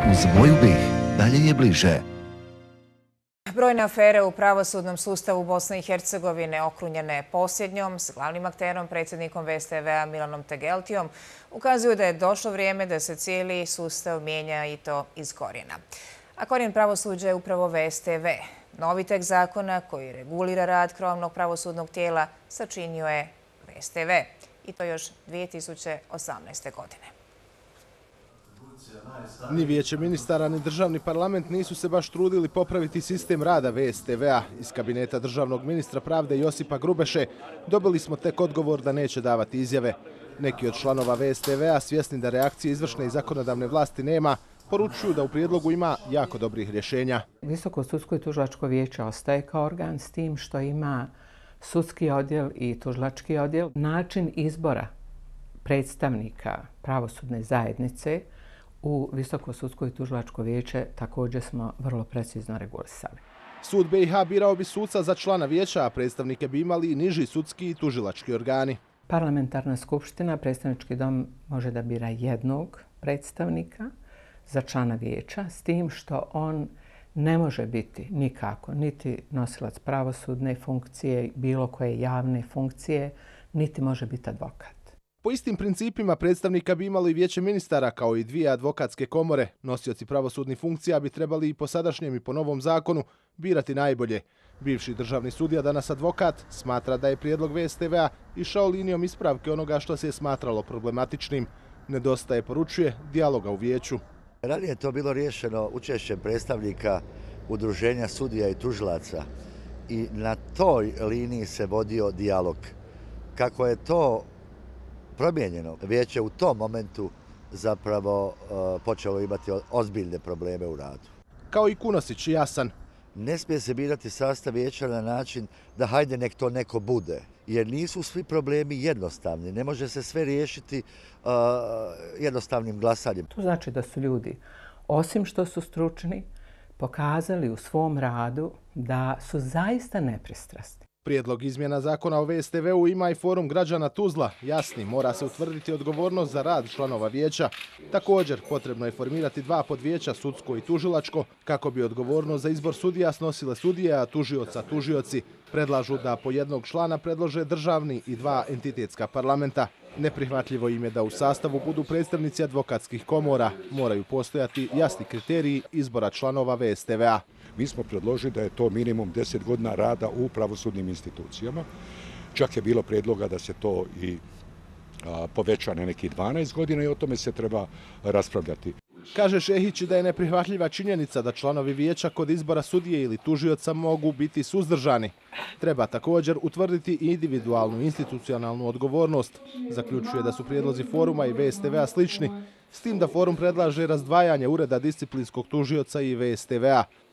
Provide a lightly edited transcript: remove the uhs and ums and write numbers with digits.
Uz moju BiH dalje je bliže. Brojne afere u pravosudnom sustavu Bosne i Hercegovine, okrunjene posljednjom s glavnim akterom, predsjednikom VSTV-a Milanom Tegeltijom, ukazuju da je došlo vrijeme da se cijeli sustav mijenja i to iz korijena. A korijen pravosuđa je upravo VSTV. Novi tekst zakona koji regulira rad krovnog pravosudnog tijela sačinio je VSTV. I to još 2018. godine. Ni Vijeće ministara ni državni parlament nisu se baš trudili popraviti sistem rada VSTV-a. Iz kabineta državnog ministra pravde Josipa Grubeše dobili smo tek odgovor da neće davati izjave. Neki od članova VSTV-a, svjesni da reakcije izvršne i zakonodavne vlasti nema, poručuju da u prijedlogu ima jako dobrih rješenja. Visoko sudsko i tužilačko vijeće ostaje kao organ s tim što ima sudski odjel i tužilački odjel. Način izbora predstavnika pravosudne zajednice u Visoko sudsko i tužilačko vijeće također smo vrlo precizno regulisali. Sud BiH birao bi suca za člana vijeća, a predstavnike bi imali i niži sudski i tužilački organi. Parlamentarna skupština, predstavnički dom može da bira jednog predstavnika za člana vijeća, s tim što on ne može biti nikako niti nosilac pravosudne funkcije, bilo koje javne funkcije, niti može biti advokat. Po istim principima predstavnika bi imali i Vijeće ministara kao i dvije advokatske komore. Nosioci pravosudnih funkcija bi trebali i po sadašnjem i po novom zakonu birati najbolje. Bivši državni sudija, danas advokat, smatra da je prijedlog VSTV-a išao linijom ispravke onoga što se je smatralo problematičnim. Nedostaje, poručuje, dijaloga u vijeću. Ranije je to bilo riješeno učešćem predstavnika udruženja sudija i tužilaca i na toj liniji se vodio dijalog. Kako je to promijenjeno, vijeće u tom momentu zapravo počelo imati ozbiljne probleme u radu. Kao i Kunosić i Jasan. Ne smije se birati sastav vijeća na način da hajde nek to neko bude, jer nisu svi problemi jednostavni. Ne može se sve riješiti jednostavnim glasanjem. To znači da su ljudi, osim što su stručni, pokazali u svom radu da su zaista nepristrasni. Prijedlog izmjena zakona o VSTV-u ima i forum građana Tuzla. Jasni, mora se utvrditi odgovornost za rad članova vijeća. Također, potrebno je formirati dva podvijeća, sudsko i tužilačko, kako bi odgovornost za izbor sudija snosile sudije, a tužioca tužioci. Predlažu da po jednog člana predlože državni i dva entitetska parlamenta. Neprihvatljivo im je da u sastavu budu predstavnici advokatskih komora. Moraju postojati jasni kriteriji izbora članova VSTV-a. Mi smo predložili da je to minimum 10 godina rada u pravosudnim institucijama. Čak je bilo predloga da se to i poveća na nekih 12 godina i o tome se treba raspravljati. Kaže Šehić da je neprihvatljiva činjenica da članovi vijeća kod izbora sudije ili tužioca mogu biti suzdržani. Treba također utvrditi individualnu institucionalnu odgovornost. Zaključuje da su prijedlozi foruma i VSTV-a slični, s tim da forum predlaže razdvajanje ureda disciplinskog tužioca i VSTV-a.